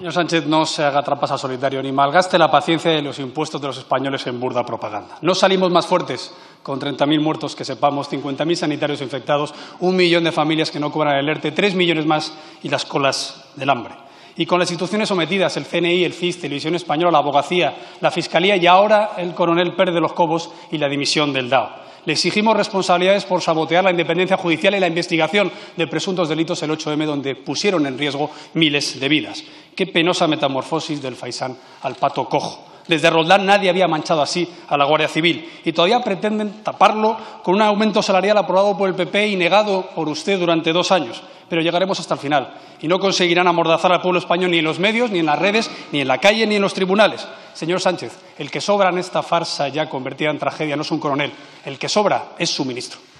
Señor Sánchez, no se haga trampas al solitario ni malgaste la paciencia de los impuestos de los españoles en burda propaganda. No salimos más fuertes con 30.000 muertos que sepamos, 50.000 sanitarios infectados, 1 millón de familias que no cobran el ERTE, 3 millones más y las colas del hambre. Y con las instituciones sometidas, el CNI, el CIS, Televisión Española, la Abogacía, la Fiscalía y ahora el coronel Pérez de los Cobos y la dimisión del DAO. Le exigimos responsabilidades por sabotear la independencia judicial y la investigación de presuntos delitos el 8M, donde pusieron en riesgo miles de vidas. Qué penosa metamorfosis del faisán al pato cojo. Desde Roldán nadie había manchado así a la Guardia Civil y todavía pretenden taparlo con un aumento salarial aprobado por el PP y negado por usted durante 2 años. Pero llegaremos hasta el final y no conseguirán amordazar al pueblo español ni en los medios, ni en las redes, ni en la calle, ni en los tribunales. Señor Sánchez, el que sobra en esta farsa ya convertida en tragedia no es un coronel, el que sobra es su ministro.